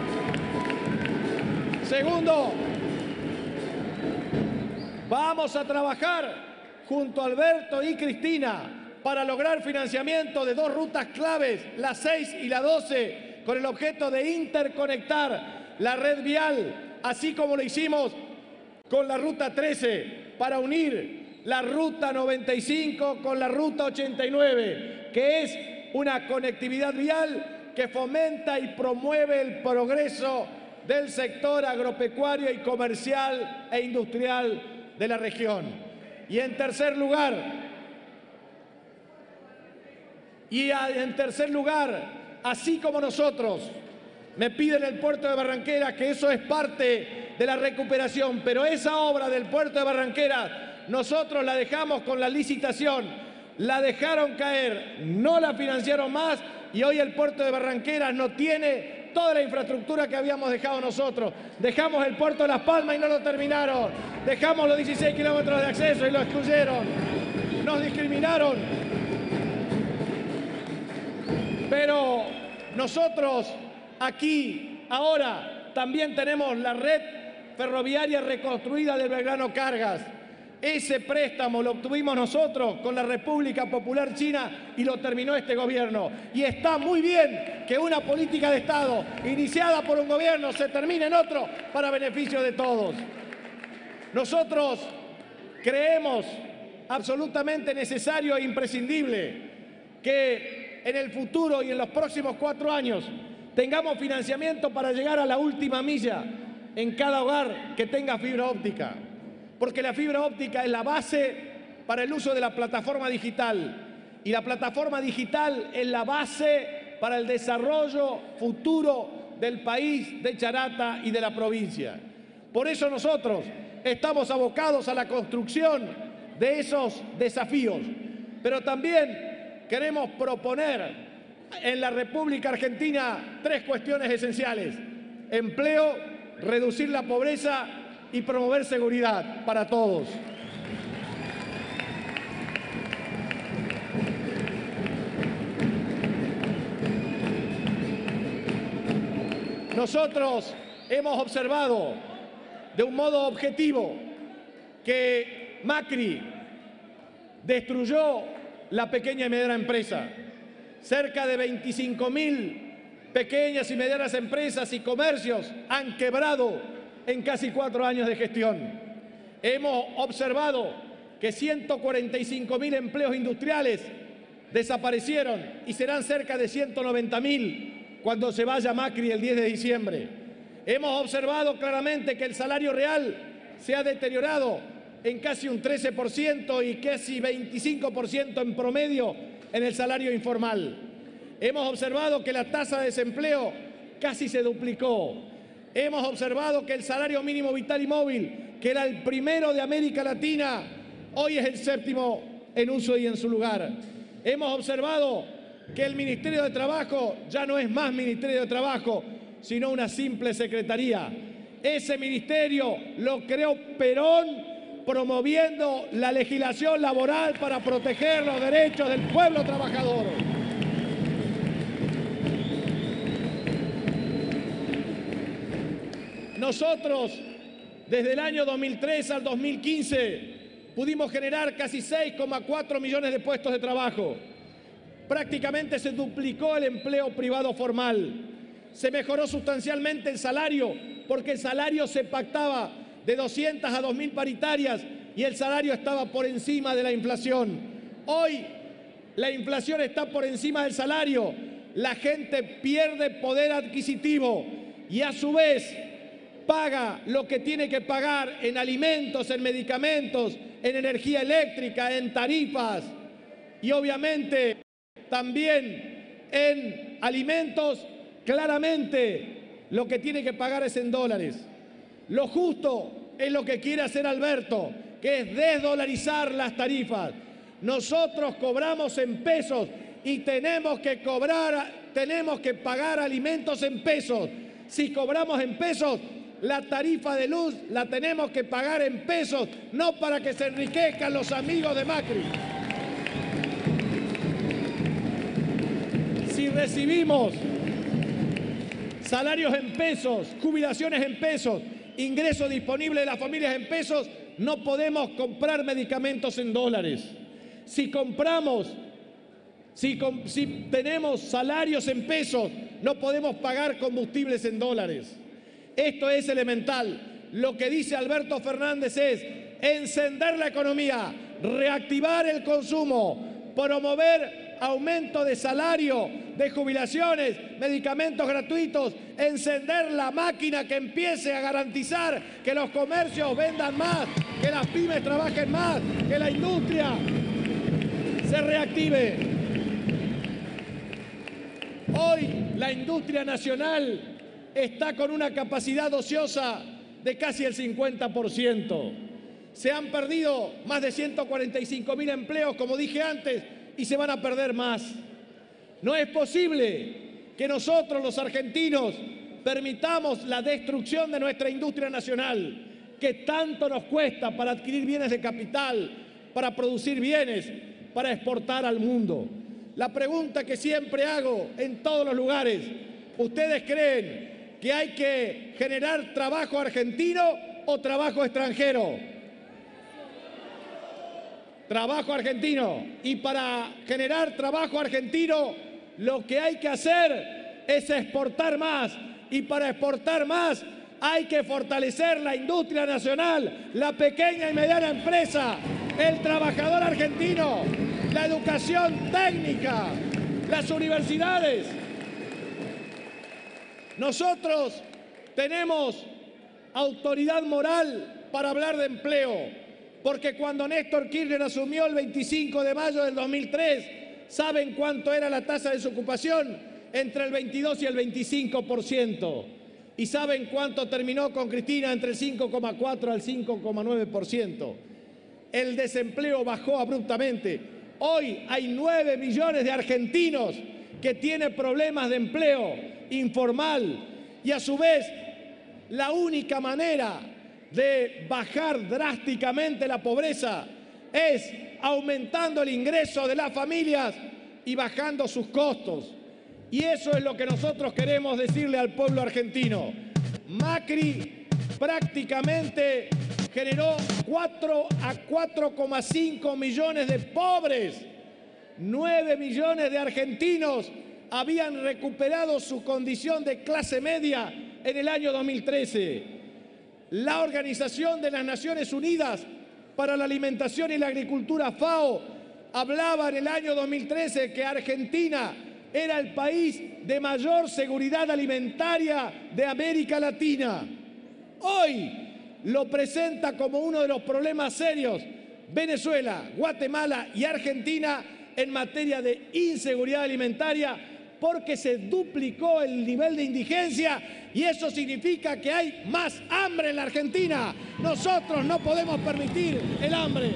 Segundo, vamos a trabajar junto a Alberto y Cristina para lograr financiamiento de dos rutas claves, la seis y la doce, con el objeto de interconectar la red vial, así como lo hicimos con la ruta trece, para unir la ruta noventa y cinco con la ruta ochenta y nueve, que es una conectividad vial que fomenta y promueve el progreso del sector agropecuario y comercial e industrial de la región. Y en tercer lugar, y en tercer lugar, así como nosotros, me piden el puerto de Barranqueras, que eso es parte de la recuperación, pero esa obra del puerto de Barranqueras nosotros la dejamos con la licitación, la dejaron caer, no la financiaron más y hoy el puerto de Barranqueras no tiene toda la infraestructura que habíamos dejado nosotros. Dejamos el puerto de Las Palmas y no lo terminaron. Dejamos los dieciséis kilómetros de acceso y lo excluyeron. Nos discriminaron. Pero nosotros aquí, ahora, también tenemos la red ferroviaria reconstruida del Belgrano Cargas. Ese préstamo lo obtuvimos nosotros con la República Popular China y lo terminó este gobierno. Y está muy bien que una política de Estado iniciada por un gobierno se termine en otro para beneficio de todos. Nosotros creemos absolutamente necesario e imprescindible que en el futuro y en los próximos cuatro años tengamos financiamiento para llegar a la última milla en cada hogar que tenga fibra óptica. Porque la fibra óptica es la base para el uso de la plataforma digital. Y la plataforma digital es la base para el desarrollo futuro del país, de Charata y de la provincia. Por eso nosotros estamos abocados a la construcción de esos desafíos. Pero también queremos proponer en la República Argentina tres cuestiones esenciales: empleo, reducir la pobreza y promover seguridad para todos. Nosotros hemos observado de un modo objetivo que Macri destruyó la pequeña y mediana empresa. Cerca de veinticinco mil pequeñas y medianas empresas y comercios han quebrado en casi cuatro años de gestión. Hemos observado que ciento cuarenta y cinco mil empleos industriales desaparecieron y serán cerca de ciento noventa mil cuando se vaya Macri el diez de diciembre. Hemos observado claramente que el salario real se ha deteriorado en casi un trece por ciento y casi veinticinco por ciento en promedio en el salario informal. Hemos observado que la tasa de desempleo casi se duplicó. Hemos observado que el salario mínimo vital y móvil, que era el primero de América Latina, hoy es el séptimo en uso y en su lugar. Hemos observado que el Ministerio de Trabajo ya no es más Ministerio de Trabajo, sino una simple secretaría. Ese ministerio lo creó Perón, promoviendo la legislación laboral para proteger los derechos del pueblo trabajador. Nosotros, desde el año dos mil tres al dos mil quince, pudimos generar casi seis coma cuatro millones de puestos de trabajo. Prácticamente se duplicó el empleo privado formal. Se mejoró sustancialmente el salario, porque el salario se pactaba de doscientas a dos mil paritarias y el salario estaba por encima de la inflación. Hoy la inflación está por encima del salario, la gente pierde poder adquisitivo y a su vez paga lo que tiene que pagar en alimentos, en medicamentos, en energía eléctrica, en tarifas y obviamente también en alimentos. Claramente lo que tiene que pagar es en dólares. Lo justo es lo que quiere hacer Alberto, que es desdolarizar las tarifas. Nosotros cobramos en pesos y tenemos que cobrar, tenemos que pagar alimentos en pesos. Si cobramos en pesos, la tarifa de luz la tenemos que pagar en pesos, no para que se enriquezcan los amigos de Macri. Si recibimos salarios en pesos, jubilaciones en pesos, ingresos disponibles de las familias en pesos, no podemos comprar medicamentos en dólares. Si compramos, si, com, si tenemos salarios en pesos, no podemos pagar combustibles en dólares. Esto es elemental. Lo que dice Alberto Fernández es encender la economía, reactivar el consumo, promover aumento de salario, de jubilaciones, medicamentos gratuitos, encender la máquina que empiece a garantizar que los comercios vendan más, que las pymes trabajen más, que la industria se reactive. Hoy la industria nacional está con una capacidad ociosa de casi el cincuenta por ciento. Se han perdido más de ciento cuarenta y cinco mil empleos, como dije antes, y se van a perder más. No es posible que nosotros, los argentinos, permitamos la destrucción de nuestra industria nacional, que tanto nos cuesta para adquirir bienes de capital, para producir bienes, para exportar al mundo. La pregunta que siempre hago en todos los lugares, ¿ustedes creen que hay que generar trabajo argentino o trabajo extranjero? Trabajo argentino. Y para generar trabajo argentino, lo que hay que hacer es exportar más. Y para exportar más, hay que fortalecer la industria nacional, la pequeña y mediana empresa, el trabajador argentino, la educación técnica, las universidades. Nosotros tenemos autoridad moral para hablar de empleo. Porque cuando Néstor Kirchner asumió el veinticinco de mayo del dos mil tres, ¿saben cuánto era la tasa de desocupación? Entre el veintidós y el veinticinco por ciento. ¿Y saben cuánto terminó con Cristina? Entre el cinco coma cuatro al cinco coma nueve por ciento. El desempleo bajó abruptamente. Hoy hay nueve millones de argentinos que tienen problemas de empleo informal. Y a su vez, la única manera de bajar drásticamente la pobreza es aumentando el ingreso de las familias y bajando sus costos. Y eso es lo que nosotros queremos decirle al pueblo argentino. Macri prácticamente generó cuatro a cuatro coma cinco millones de pobres. nueve millones de argentinos habían recuperado su condición de clase media en el año dos mil trece. La Organización de las Naciones Unidas para la Alimentación y la Agricultura, FAO, hablaba en el año dos mil trece que Argentina era el país de mayor seguridad alimentaria de América Latina. Hoy lo presenta como uno de los problemas serios Venezuela, Guatemala y Argentina en materia de inseguridad alimentaria, porque se duplicó el nivel de indigencia y eso significa que hay más hambre en la Argentina. Nosotros no podemos permitir el hambre.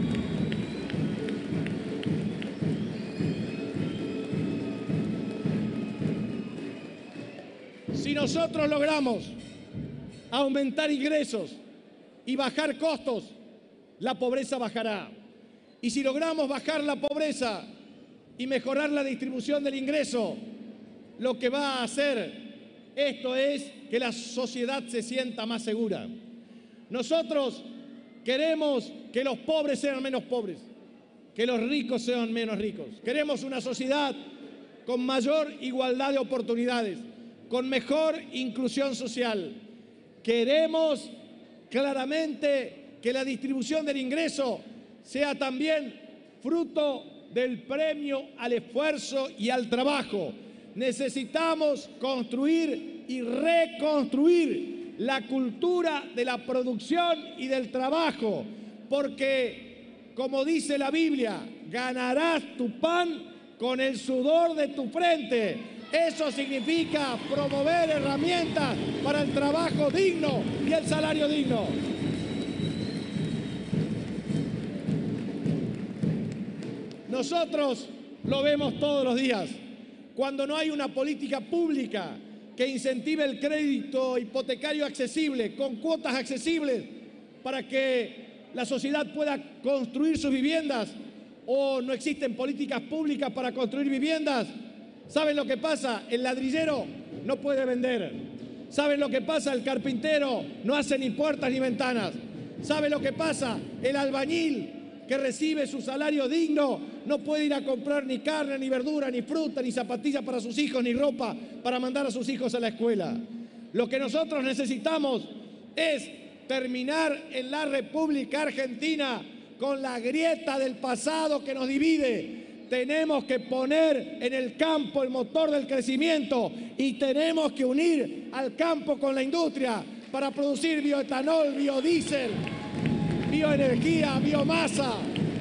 Si nosotros logramos aumentar ingresos y bajar costos, la pobreza bajará. Y si logramos bajar la pobreza y mejorar la distribución del ingreso, lo que va a hacer esto es que la sociedad se sienta más segura. Nosotros queremos que los pobres sean menos pobres, que los ricos sean menos ricos. Queremos una sociedad con mayor igualdad de oportunidades, con mejor inclusión social. Queremos claramente que la distribución del ingreso sea también fruto del premio al esfuerzo y al trabajo. Necesitamos construir y reconstruir la cultura de la producción y del trabajo, porque, como dice la Biblia, ganarás tu pan con el sudor de tu frente. Eso significa promover herramientas para el trabajo digno y el salario digno. Nosotros lo vemos todos los días. Cuando no hay una política pública que incentive el crédito hipotecario accesible, con cuotas accesibles, para que la sociedad pueda construir sus viviendas, o no existen políticas públicas para construir viviendas, ¿saben lo que pasa? El ladrillero no puede vender. ¿Saben lo que pasa? El carpintero no hace ni puertas ni ventanas. ¿Saben lo que pasa? El albañil que recibe su salario digno no puede ir a comprar ni carne, ni verdura, ni fruta, ni zapatillas para sus hijos, ni ropa para mandar a sus hijos a la escuela. Lo que nosotros necesitamos es terminar en la República Argentina con la grieta del pasado que nos divide. Tenemos que poner en el campo el motor del crecimiento y tenemos que unir al campo con la industria para producir bioetanol, biodiesel, bioenergía, biomasa.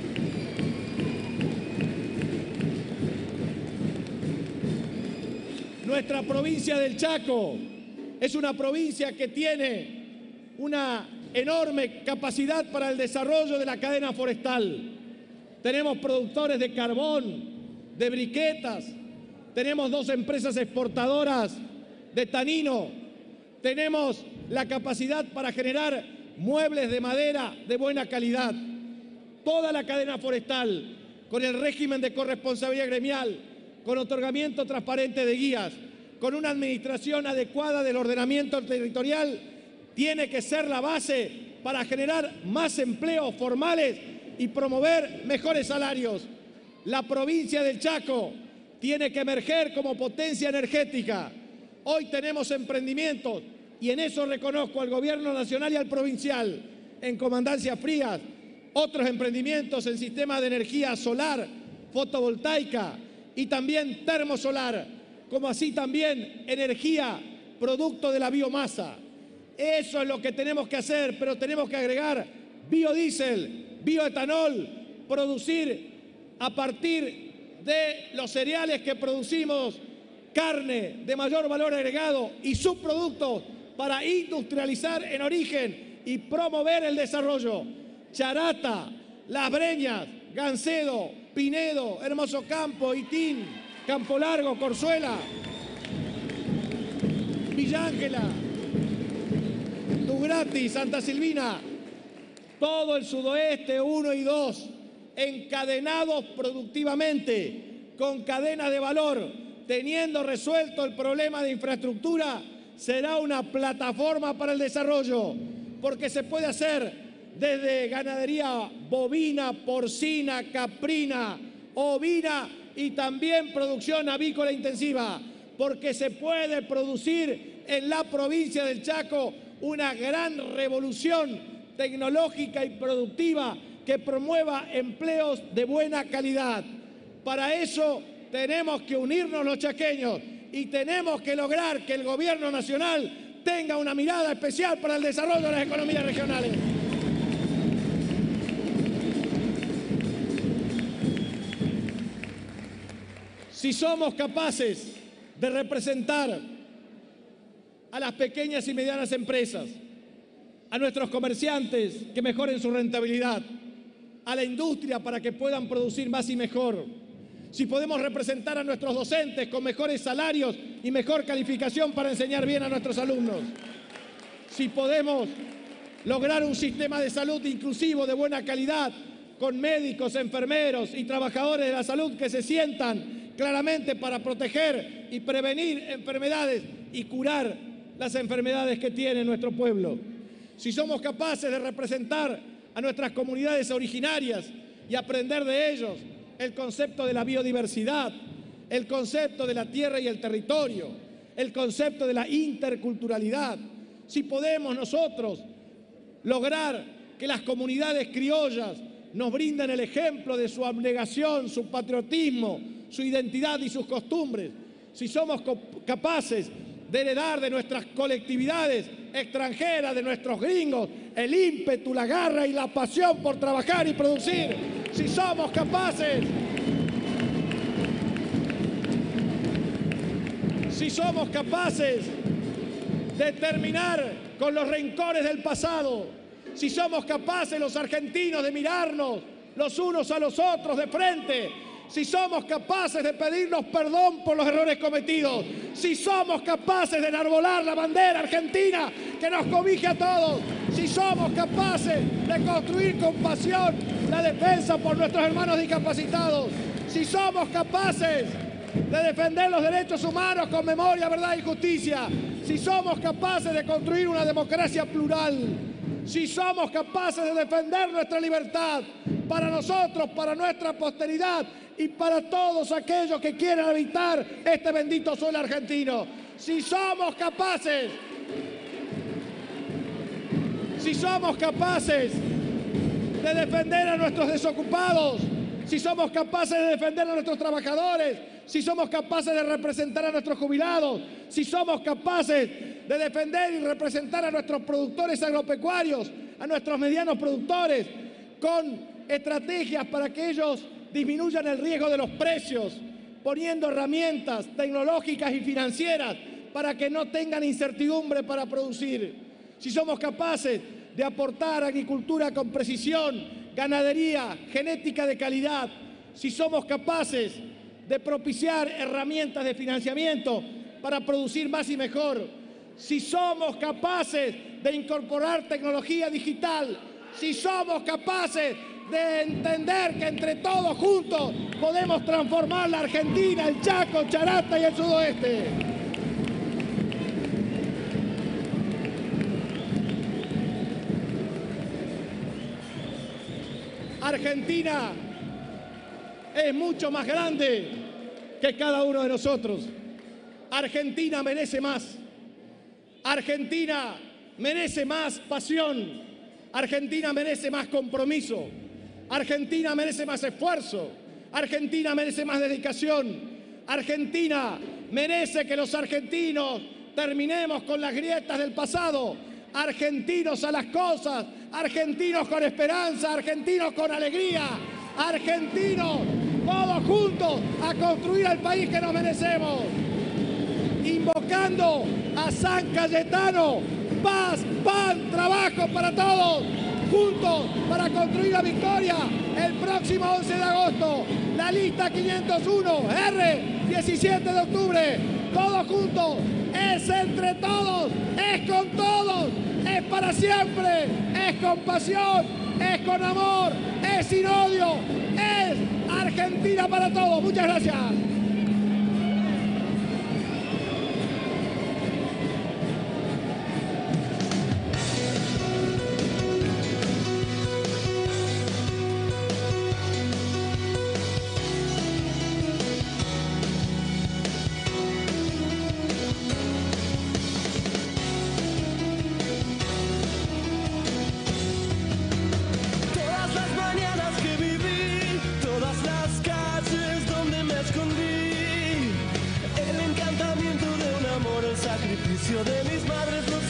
Nuestra provincia del Chaco es una provincia que tiene una enorme capacidad para el desarrollo de la cadena forestal. Tenemos productores de carbón, de briquetas, tenemos dos empresas exportadoras de tanino, tenemos la capacidad para generar muebles de madera de buena calidad. Toda la cadena forestal, con el régimen de corresponsabilidad gremial, con otorgamiento transparente de guías, con una administración adecuada del ordenamiento territorial, tiene que ser la base para generar más empleos formales y promover mejores salarios. La provincia del Chaco tiene que emerger como potencia energética. Hoy tenemos emprendimientos y en eso reconozco al gobierno nacional y al provincial, en Comandancia Frías, otros emprendimientos en sistemas de energía solar, fotovoltaica y también termosolar, como así también energía producto de la biomasa. Eso es lo que tenemos que hacer, pero tenemos que agregar biodiesel, bioetanol, producir a partir de los cereales que producimos carne de mayor valor agregado y subproductos para industrializar en origen y promover el desarrollo. Charata, Las Breñas, Gancedo, Pinedo, Hermoso Campo, Itín, Campo Largo, Corzuela, Villa Ángela, Tugrati, Santa Silvina, todo el sudoeste uno y dos, encadenados productivamente, con cadenas de valor, teniendo resuelto el problema de infraestructura, será una plataforma para el desarrollo, porque se puede hacer desde ganadería bovina, porcina, caprina, ovina y también producción avícola intensiva, porque se puede producir en la provincia del Chaco una gran revolución tecnológica y productiva que promueva empleos de buena calidad. Para eso tenemos que unirnos los chaqueños y tenemos que lograr que el gobierno nacional tenga una mirada especial para el desarrollo de las economías regionales. Si somos capaces de representar a las pequeñas y medianas empresas, a nuestros comerciantes que mejoren su rentabilidad, a la industria para que puedan producir más y mejor, si podemos representar a nuestros docentes con mejores salarios y mejor calificación para enseñar bien a nuestros alumnos, si podemos lograr un sistema de salud inclusivo de buena calidad, con médicos, enfermeros y trabajadores de la salud que se sientan claramente para proteger y prevenir enfermedades y curar las enfermedades que tiene nuestro pueblo. Si somos capaces de representar a nuestras comunidades originarias y aprender de ellos el concepto de la biodiversidad, el concepto de la tierra y el territorio, el concepto de la interculturalidad, si podemos nosotros lograr que las comunidades criollas nos brinden el ejemplo de su abnegación, su patriotismo, su identidad y sus costumbres, si somos capaces de heredar de nuestras colectividades extranjeras, de nuestros gringos, el ímpetu, la garra y la pasión por trabajar y producir, si somos capaces, si somos capaces de terminar con los rencores del pasado, si somos capaces los argentinos de mirarnos los unos a los otros de frente, si somos capaces de pedirnos perdón por los errores cometidos, si somos capaces de enarbolar la bandera argentina que nos cobije a todos, si somos capaces de construir con pasión la defensa por nuestros hermanos discapacitados, si somos capaces de defender los derechos humanos con memoria, verdad y justicia, si somos capaces de construir una democracia plural, si somos capaces de defender nuestra libertad para nosotros, para nuestra posteridad y para todos aquellos que quieran habitar este bendito suelo argentino. Si somos capaces, si somos capaces de defender a nuestros desocupados, si somos capaces de defender a nuestros trabajadores, si somos capaces de representar a nuestros jubilados, si somos capaces de defender y representar a nuestros productores agropecuarios, a nuestros medianos productores, con estrategias para que ellos disminuyan el riesgo de los precios, poniendo herramientas tecnológicas y financieras para que no tengan incertidumbre para producir. Si somos capaces de aportar agricultura con precisión, ganadería, genética de calidad, si somos capaces de propiciar herramientas de financiamiento para producir más y mejor, si somos capaces de incorporar tecnología digital, si somos capaces de entender que entre todos juntos podemos transformar la Argentina, el Chaco, Charata y el sudoeste. Argentina es mucho más grande que cada uno de nosotros. Argentina merece más. Argentina merece más pasión. Argentina merece más compromiso. Argentina merece más esfuerzo. Argentina merece más dedicación. Argentina merece que los argentinos terminemos con las grietas del pasado. Argentinos a las cosas. Argentinos con esperanza. Argentinos con alegría. Argentinos todos juntos a construir el país que nos merecemos. Invocando a San Cayetano, paz, pan, trabajo para todos, juntos para construir la victoria el próximo once de agosto. La lista quinientos uno, R, diecisiete de octubre, todos juntos, es entre todos, es con todos, es para siempre, es con pasión, es con amor, es sin odio, es Argentina para todos. Muchas gracias. De mis madres los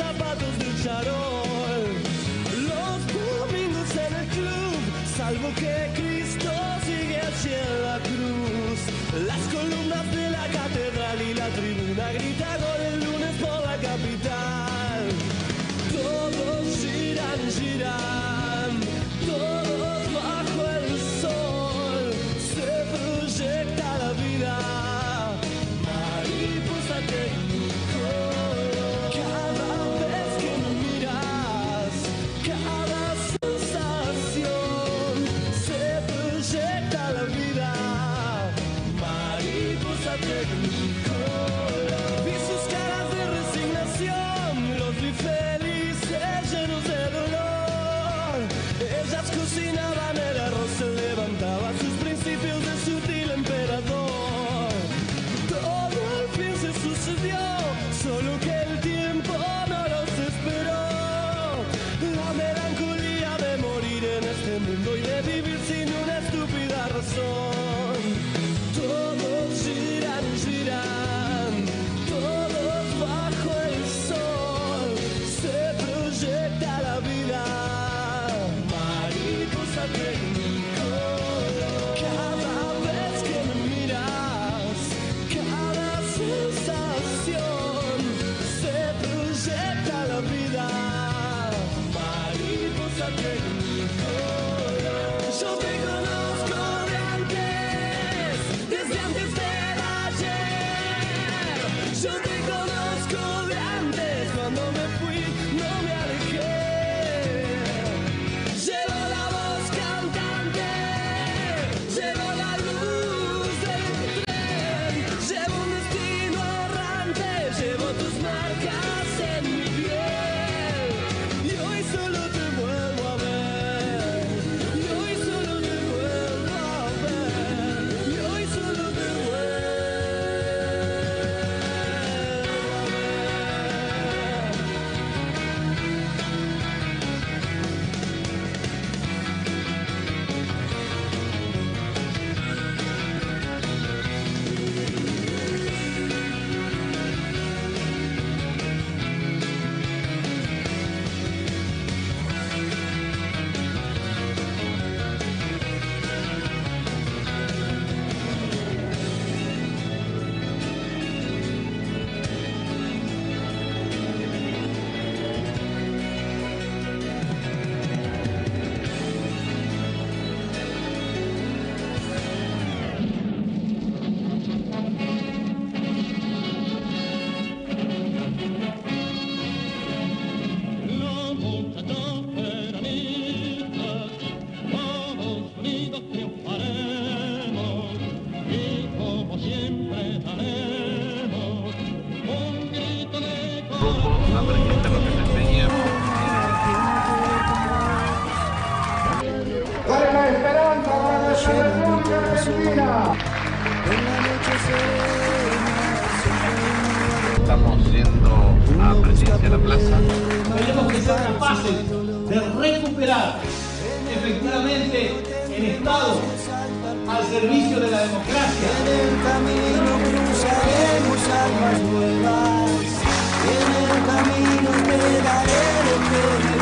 Technicolor. Vi sus caras de resignación, los vi felices, llenos de dolor. Ellas cocinaban el arroz, se levantaba sus principios de sutil emperador. Todo al fin se sucedió, solo que el tiempo no los esperó. La melancolía de morir en este mundo y de vivir sin una estúpida razón. Todos giran, giran, todos bajo el sol. Se proyecta la vida, mariposa Technicolor. Cada vez que me miras, cada sensación, se proyecta la vida, mariposa Technicolor. Yo te conozco de antes, desde antes del ayer. Yo te conozco de antes, cuando me fui no me alejé. Llevo la voz cantante, llevo la luz del tren, llevo un destino errante, llevo tus marcas en mi piel. Y hoy solo te vuelvo a ver, y hoy solo te vuelvo a ver, y hoy solo te vuelvo a ver. Los muchachos peronistas, todos unidos triunfaremos y como siempre daremos un grito de Rumbo a presidente López Peña. ¿Cuál es la esperanza para nuestra República Argentina? Estamos yendo a Presidencia de la Plaza. Tenemos que ser capaces de recuperar efectivamente el Estado al servicio de la democracia. En el camino